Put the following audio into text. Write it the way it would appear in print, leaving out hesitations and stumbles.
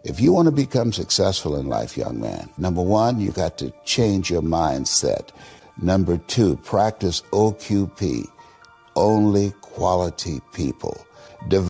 If you want to become successful in life, young man, number one, you got to change your mindset. Number two, practice OQP, only quality people.